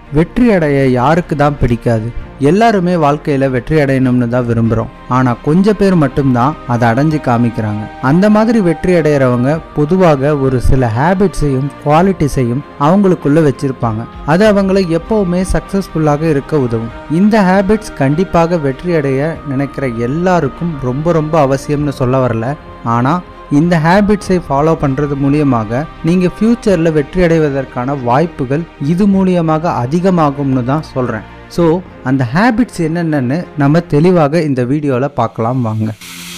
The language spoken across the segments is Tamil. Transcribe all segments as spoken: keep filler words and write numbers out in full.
வெற்றி அடைய யாருக்கு தான் பிடிக்காது? எல்லாருமே வாழ்க்கையில வெற்றி அடையணும்னு தான் விரும்புறோம். ஆனா கொஞ்சம் பேர் மட்டும்தான் அதை அடைஞ்சு காமிக்கிறாங்க. அந்த மாதிரி வெற்றி அடைகிறவங்க பொதுவாக ஒரு சில ஹேபிட்ஸையும் குவாலிட்டிஸையும் அவங்களுக்குள்ள வச்சிருப்பாங்க. அது அவங்களை எப்பவுமே சக்சஸ்ஃபுல்லாக இருக்க உதவும். இந்த ஹேபிட்ஸ் கண்டிப்பாக வெற்றி அடைய நினைக்கிற எல்லாருக்கும் ரொம்ப ரொம்ப அவசியம்னு சொல்ல வரல. ஆனா இந்த ஹேபிட்ஸை ஃபாலோ பண்ணுறது மூலியமாக நீங்கள் ஃப்யூச்சரில் வெற்றி அடைவதற்கான வாய்ப்புகள் இது மூலியமாக அதிகமாகும்னு தான் சொல்கிறேன். ஸோ அந்த ஹேபிட்ஸ் என்னென்னு நம்ம தெளிவாக இந்த வீடியோவில் பார்க்கலாம் வாங்க.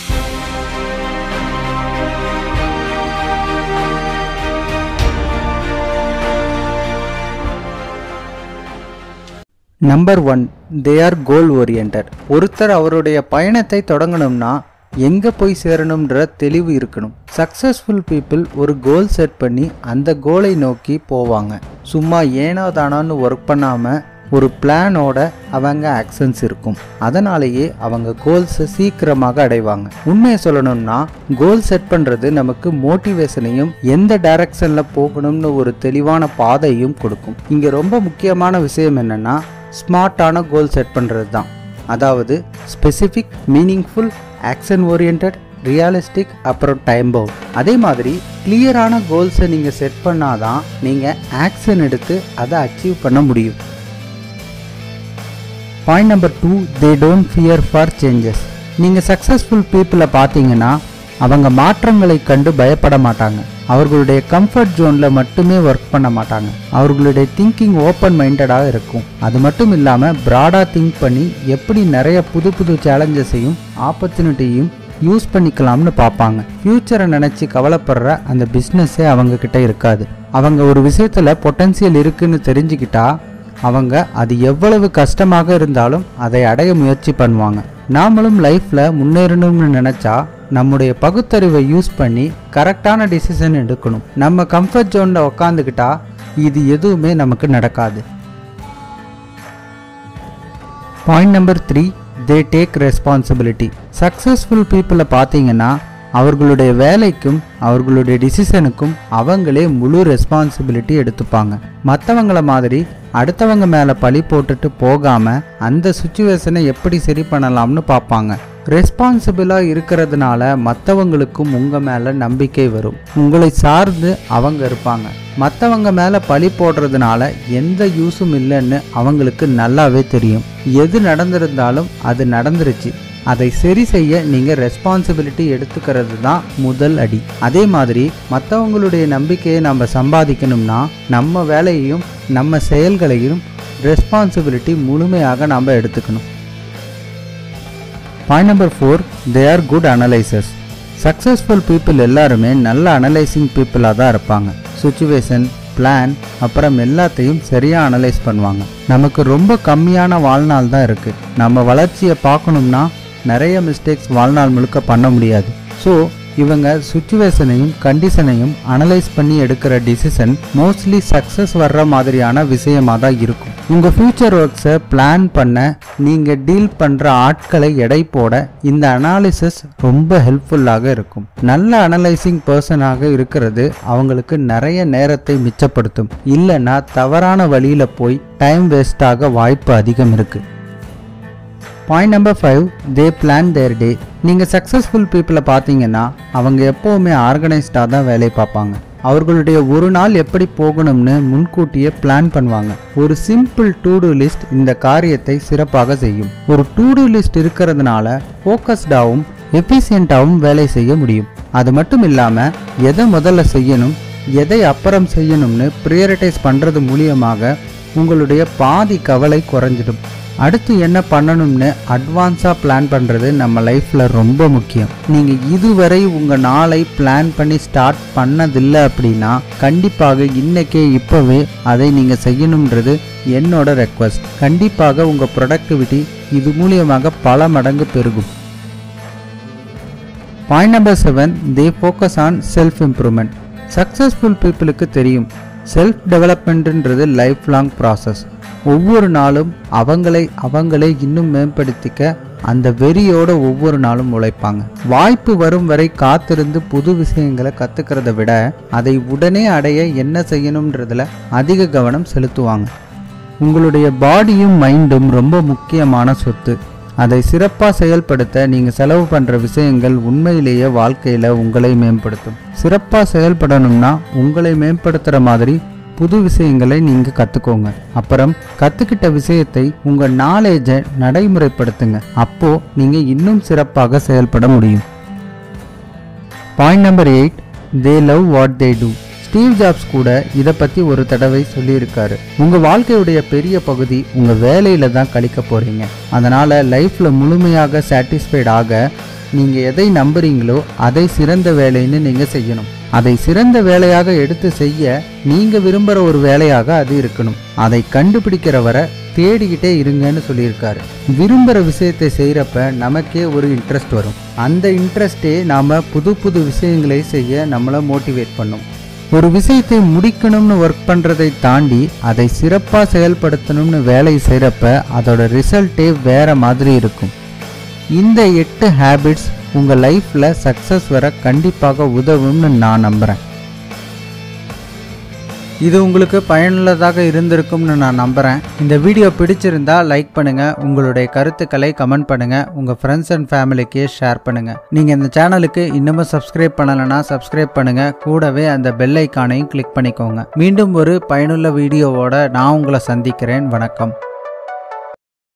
Number one, they are goal oriented. ஒருத்தர் அவருடைய பயணத்தை தொடங்கணும்னா எங்கே போய் சேரணும்ன்ற தெளிவு இருக்கணும். சக்ஸஸ்ஃபுல் பீப்புள் ஒரு கோல் செட் பண்ணி அந்த கோலை நோக்கி போவாங்க. சும்மா ஏனோ தானோன்னு ஒர்க் பண்ணாமல் ஒரு பிளானோட அவங்க ஆக்ஷன்ஸ் இருக்கும். அதனாலேயே அவங்க கோல்ஸை சீக்கிரமாக அடைவாங்க. உண்மையை சொல்லணும்னா கோல் செட் பண்ணுறது நமக்கு மோட்டிவேஷனையும் எந்த டைரக்ஷனில் போகணும்னு ஒரு தெளிவான பாதையும் கொடுக்கும். இங்கே ரொம்ப முக்கியமான விஷயம் என்னென்னா ஸ்மார்ட்டான கோல் செட் பண்ணுறது தான். அதாவது specific, meaningful, action oriented, realistic, அப்புறம் டைம் பவுண்ட். அதே மாதிரி கிளியரான கோல்ஸை நீங்கள் செட் பண்ணாதான் நீங்கள் ஆக்ஷன் எடுத்து அதை அச்சீவ் பண்ண முடியும். Point number two, they don't fear for changes. நீங்கள் சக்ஸஸ்ஃபுல் பீப்புளை பார்த்தீங்கன்னா அவங்க மாற்றங்களை கண்டு பயப்பட மாட்டாங்க. அவர்களுடைய கம்ஃபர்ட் ஜோனில் மட்டுமே ஒர்க் பண்ண மாட்டாங்க. அவர்களுடைய திங்கிங் ஓப்பன் மைண்டடாக இருக்கும். அது மட்டும் இல்லாமல் ப்ராடாக திங்க் பண்ணி எப்படி நிறைய புது புது சேலஞ்சஸையும் ஆப்பர்ச்சுனிட்டியும் யூஸ் பண்ணிக்கலாம்னு பார்ப்பாங்க. ஃப்யூச்சரை நினச்சி கவலைப்படுற அந்த பிஸ்னஸே அவங்கக்கிட்ட இருக்காது. அவங்க ஒரு விஷயத்தில் பொட்டன்சியல் இருக்குன்னு தெரிஞ்சுக்கிட்டா அவங்க அது எவ்வளவு கஷ்டமாக இருந்தாலும் அதை அடைய முயற்சி பண்ணுவாங்க. நாமளும் லைஃப்பில் முன்னேறணும்னு நினச்சா நம்முடைய பகுத்தறிவை யூஸ் பண்ணி கரெக்டான டிசிஷன் எடுக்கணும். நம்ம கம்ஃபர்ட் ஜோனில் உக்காந்துக்கிட்டா இது எதுவுமே நமக்கு நடக்காது. Point number three, they take responsibility. Successful பீப்புளை பார்த்தீங்கன்னா அவர்களுடைய வேலைக்கும் அவர்களுடைய டிசிஷனுக்கும் அவங்களே முழு ரெஸ்பான்சிபிலிட்டி எடுத்துப்பாங்க. மற்றவங்கள மாதிரி அடுத்தவங்க மேலே பழி போட்டுட்டு போகாமல் அந்த சுச்சுவேஷனை எப்படி சரி பண்ணலாம்னு பார்ப்பாங்க. ரெஸ்பான்சிபிளாக இருக்கிறதுனால மற்றவங்களுக்கும் உங்கள் மேலே நம்பிக்கை வரும். உங்களை சார்ந்து அவங்க இருப்பாங்க. மற்றவங்க மேலே பழி போடுறதுனால எந்த யூஸும் இல்லைன்னு அவங்களுக்கு நல்லாவே தெரியும். எது நடந்திருந்தாலும் அது நடந்துருச்சு, அதை சரி செய்ய நீங்கள் ரெஸ்பான்சிபிலிட்டி எடுத்துக்கிறது தான் முதல் அடி. அதே மாதிரி மற்றவங்களுடைய நம்பிக்கையை நம்ம சம்பாதிக்கணும்னா நம்ம வேலையையும் நம்ம செயல்களையும் ரெஸ்பான்சிபிலிட்டி முழுமையாக நாம் எடுத்துக்கணும். Point number four, they are good analysers. Successful people எல்லாருமே நல்ல அனலைசிங் பீப்புளாக தான் இருப்பாங்க. சுச்சுவேஷன், பிளான், அப்புறம் எல்லாத்தையும் சரியாக அனலைஸ் பண்ணுவாங்க. நமக்கு ரொம்ப கம்மியான வாழ்நாள் தான் இருக்குது. நம்ம வளர்ச்சியை பார்க்கணும்னா நிறைய மிஸ்டேக்ஸ் வாழ்நாள் முழுக்க பண்ண முடியாது. ஸோ இவங்க சுச்சுவேஷனையும் கண்டிஷனையும் அனலைஸ் பண்ணி எடுக்கிற டிசிஷன் மோஸ்ட்லி சக்ஸஸ் வர்ற மாதிரியான விஷயமாக தான் இருக்கும். உங்கள் ஃப்யூச்சர் ஒர்க்ஸை பிளான் பண்ண நீங்கள் டீல் பண்ணுற ஆட்களை எடை போட இந்த அனாலிசிஸ் ரொம்ப ஹெல்ப்ஃபுல்லாக இருக்கும். நல்ல அனலைசிங் பர்சனாக இருக்கிறது அவங்களுக்கு நிறைய நேரத்தை மிச்சப்படுத்தும். இல்லைன்னா தவறான வழியில் போய் டைம் வேஸ்டாக வாய்ப்பு அதிகம் இருக்குது. Point number five, they plan their day. நீங்கள் சக்ஸஸ்ஃபுல் பீப்புளை பார்த்தீங்கன்னா அவங்க எப்போவுமே ஆர்கனைஸ்டாக தான் வேலையை பார்ப்பாங்க. அவர்களுடைய ஒரு நாள் எப்படி போகணும்னு முன்கூட்டியே பிளான் பண்ணுவாங்க. ஒரு சிம்பிள் டூ டூ லிஸ்ட் இந்த காரியத்தை சிறப்பாக செய்யும். ஒரு டூ டூ லிஸ்ட் இருக்கிறதுனால ஃபோக்கஸ்டாகவும் எஃபிஷியண்ட்டாகவும் வேலை செய்ய முடியும். அது மட்டும் இல்லாமல் எதை முதல்ல செய்யணும் எதை அப்புறம் செய்யணும்னு ப்ரியாரிட்டைஸ் பண்ணுறது மூலியமாக உங்களுடைய பாதி கவலை குறைஞ்சிடும். அடுத்து என்ன பண்ணணும்னு அட்வான்ஸாக பிளான் பண்ணுறது நம்ம லைஃப்பில் ரொம்ப முக்கியம். நீங்கள் இதுவரை உங்கள் நாளை பிளான் பண்ணி ஸ்டார்ட் பண்ணதில்லை அப்படின்னா கண்டிப்பாக இன்றைக்கே இப்போவே அதை நீங்கள் செய்யணுன்றது என்னோட ரெக்வஸ்ட். கண்டிப்பாக உங்கள் ப்ரொடக்டிவிட்டி இது மூலியமாக பல மடங்கு பெருகும். Point number seven, they focus on self improvement. Successful பீப்புளுக்கு தெரியும் செல்ஃப் டெவலப்மெண்ட்ன்றது லைஃப் லாங் ப்ராசஸ். ஒவ்வொரு நாளும் அவங்களை அவங்களே இன்னும் மேம்படுத்திக்க அந்த வெறியோட ஒவ்வொரு நாளும் உழைப்பாங்க. வாய்ப்பு வரும் வரை காத்திருந்து புது விஷயங்களை கற்றுக்கிறத விட அதை உடனே அடைய என்ன செய்யணுன்றதுல அதிக கவனம் செலுத்துவாங்க. உங்களுடைய பாடியும் மைண்டும் ரொம்ப முக்கியமான சொத்து. அதை சிறப்பாக செயல்படுத்த நீங்கள் செலவு பண்ணுற விஷயங்கள் உண்மையிலேயே வாழ்க்கையில் உங்களை மேம்படுத்தும். சிறப்பாக செயல்படணும்னா உங்களை மேம்படுத்துகிற மாதிரி புது விஷயங்களை நீங்கள் கற்றுக்கோங்க. அப்புறம் கற்றுக்கிட்ட விஷயத்தை உங்கள் நாலேஜை நடைமுறைப்படுத்துங்க. அப்போது நீங்கள் இன்னும் சிறப்பாக செயல்பட முடியும். Point number eight, they love what they do. Steve Jobs கூட இதை பற்றி ஒரு தடவை சொல்லியிருக்காரு. உங்கள் வாழ்க்கையுடைய பெரிய பகுதி உங்கள் வேலையில் தான் கழிக்க போகிறீங்க. அதனால் லைஃப்பில் முழுமையாக சாட்டிஸ்ஃபைட் ஆக நீங்கள் எதை நம்புறீங்களோ அதை சிறந்த வேலைன்னு நீங்கள் செய்யணும். அதை சிறந்த வேலையாக எடுத்து செய்ய நீங்கள் விரும்புகிற ஒரு வேலையாக அது இருக்கணும். அதை கண்டுபிடிக்கிற வரை தேடிக்கிட்டே இருங்கன்னு சொல்லியிருக்காரு. விரும்புகிற விஷயத்தை செய்கிறப்ப நமக்கே ஒரு இன்ட்ரெஸ்ட் வரும். அந்த இன்ட்ரெஸ்டே நாம் புது புது விஷயங்களை செய்ய நம்மளை மோட்டிவேட் பண்ணும். ஒரு விஷயத்தை முடிக்கணும்னு ஒர்க் பண்ணுறதை தாண்டி அதை சிறப்பாக செயல்படுத்தணும்னு வேலை செய்கிறப்ப அதோட ரிசல்ட்டே வேறு மாதிரி இருக்கும். இந்த எட்டு ஹேபிட்ஸ் உங்கள் லைஃப்பில் சக்ஸஸ் வர கண்டிப்பாக உதவும்னு நான் நம்புகிறேன். இது உங்களுக்கு பயனுள்ளதாக இருந்திருக்கும்னு நான் நம்புகிறேன். இந்த வீடியோ பிடிச்சிருந்தா லைக் பண்ணுங்கள், உங்களுடைய கருத்துக்களை கமெண்ட் பண்ணுங்கள், உங்கள் ஃப்ரெண்ட்ஸ் அண்ட் ஃபேமிலிக்கே ஷேர் பண்ணுங்கள். நீங்கள் இந்த சேனலுக்கு இன்னமும் சப்ஸ்கிரைப் பண்ணலைன்னா சப்ஸ்கிரைப் பண்ணுங்கள். கூடவே அந்த பெல் ஐக்கானையும் கிளிக் பண்ணிக்கோங்க. மீண்டும் ஒரு பயனுள்ள வீடியோவோட நான் உங்களை சந்திக்கிறேன். வணக்கம்.